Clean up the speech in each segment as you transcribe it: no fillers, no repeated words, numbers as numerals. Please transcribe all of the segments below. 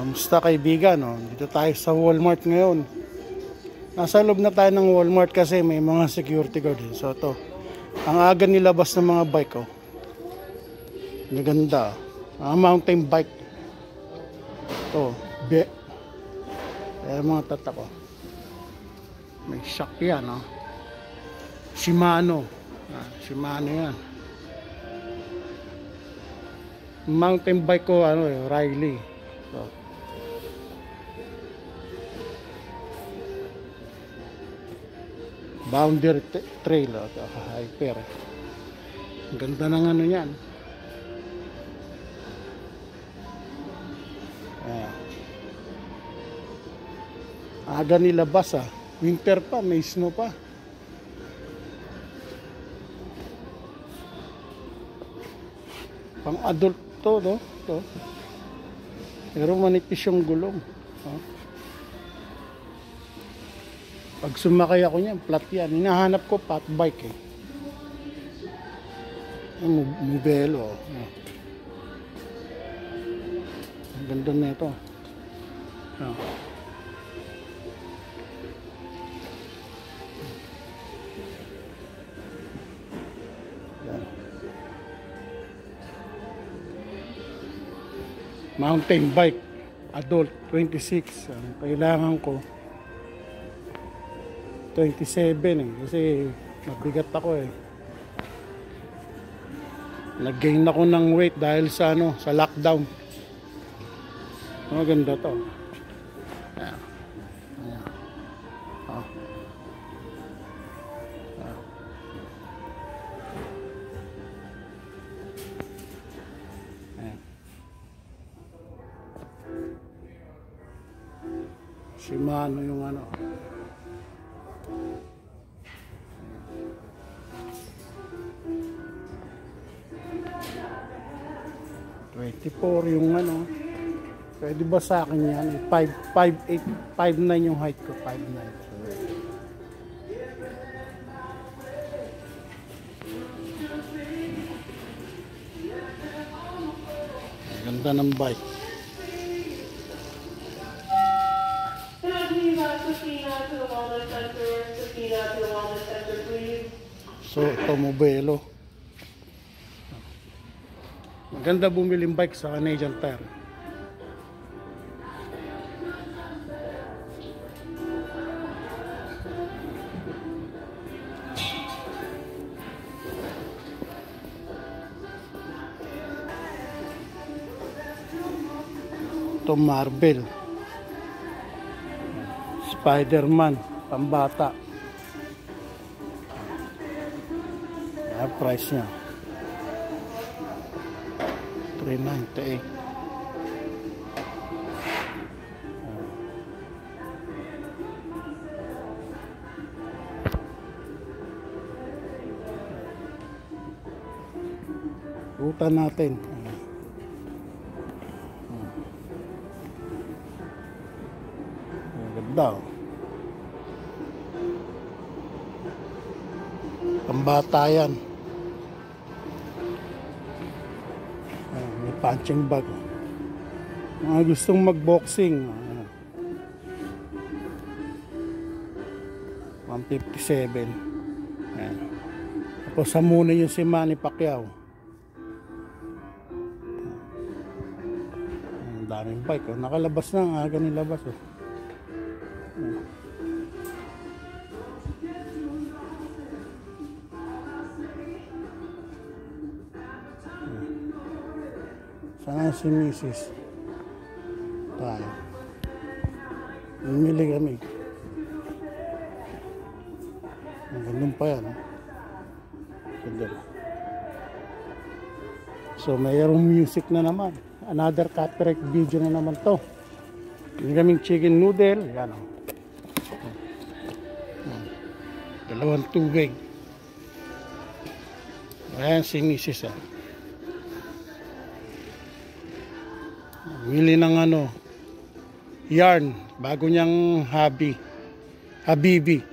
Kamusta kaibigan? No? Dito tayo sa Walmart ngayon. Nasa loob na tayo ng Walmart kasi may mga security guard din. So ito, ang aga nilabas ng mga bike. Oh. Maganda. Mountain bike. Ito, mga tatak. Oh. May shock yan. Oh. Shimano. Shimano yan. Mountain bike ko, Riley. So, Boundary Trail, Hyper. Ang ganda ng ano yan. Aga nilabas winter pa, may snow pa. Pang adult to, no? To. Pero manipis yung gulong. Pag sumakay ako niyan, flat yan. Hinahanap ko fat bike eh. Modelo. Ang ganda na ito. Mountain bike. Adult 26. Ang kailangan ko 27 eh, kasi mabigat ako eh. Nag-gain ako ng weight dahil sa sa lockdown. Maganda to. Ayan. Ayan. Oh. Ayan. Ayan. Shimano yung 24 yung pwede ba sa akin yan 5'8", 5'9" yung height ko, 5'9". Ganda ng bike. So ito modelo. Maganda bumiling bike sa Canadian Tire. Ito Marvel. Spider-Man, pambata. Price niya $398. Butan natin. Ganda. Pambata yan. Punching bag. Mga gustong mag-boxing. 157. Ayan. Tapos sa muna yung si Manny Pacquiao. Ang daming bike. Nakalabas na. Ang aga nilabas. Sana si Mrs. Tayo. Namili kami. Ang gandang pa yan. Ganda. So mayroong music na naman. Another copyright video na naman to. Hindi kaming chicken noodle. Yan o. Dalawang tubig. Ayan si Mrs. Bili ng yarn, bago niyang hobby. Habibi.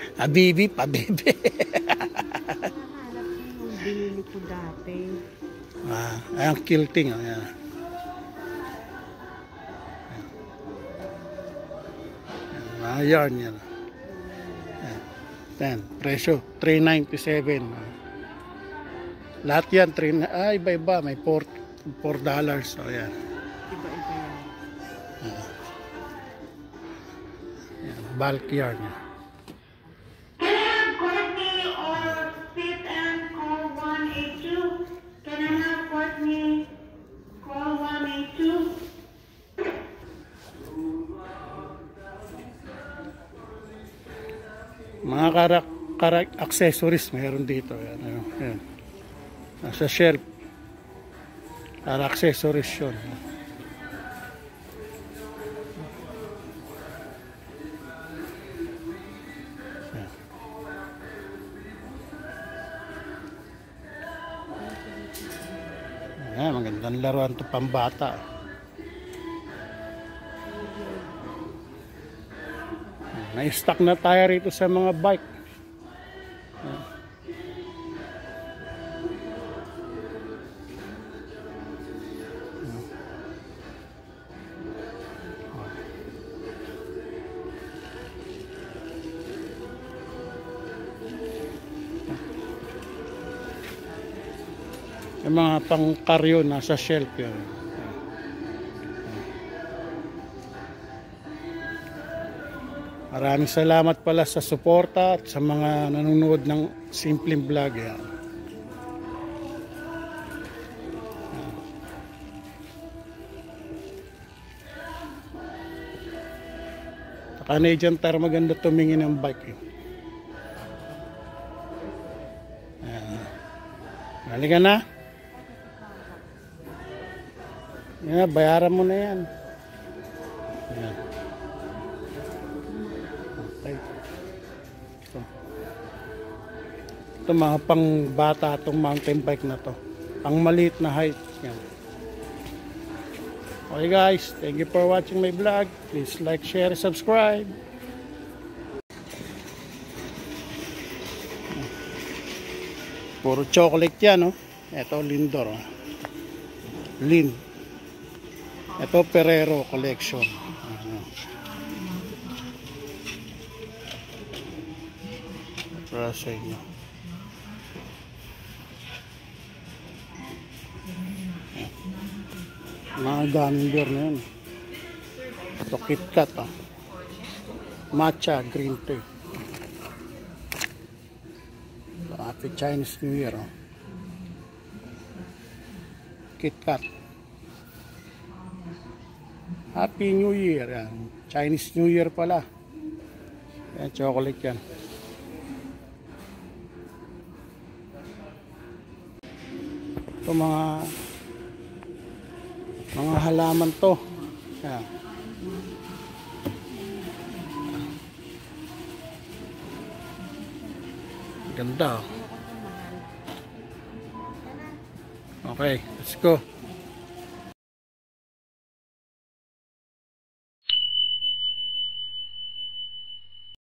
Habibi, pabibi. Nahanap ko yung binili ko dati. Ayan, quilting. Ayan. Mga yarn yan. Ayan. Presyo, $397. Lahat yan, iba-iba. May $4. So, ayan. Iba-iba yan. Ayan. Bulk yarn yan. Can I have Courtney or sit and call 182? Can I have Courtney call 182? Mga accessories mayroon dito. Ayan, ayan. Nasa shelf. Para accessories yun. Ayan. Ayan, magandang laruan to pambata. Na-stock na tayo rito sa mga bike. Yung mga pang-karyo nasa shelf yun. Maraming salamat pala sa suporta at sa mga nanonood ng simpleng vlog. Yan. Sa Canadian Tire maganda tumingin ng bike. Halika na. Yan, bayaran mo na yan. Yan. Okay. Ito mga pang bata itong mountain bike na to. Pang maliit na height. Yan. Okay guys, thank you for watching my vlog. Please like, share, subscribe. Puro chocolate yan, oh. Ito Lindor, oh. Lind. Ito Ferrero collection. Para sa inyo. Mga gummy bear na yun. Ito KitKat, oh. Matcha green tea. Happy Chinese New Year, oh. KitKat. Happy New Year, yan. Chinese New Year pala. Yan, chocolate yan. Ito mga halaman to. Yan. Ganda, oh. Okay, let's go.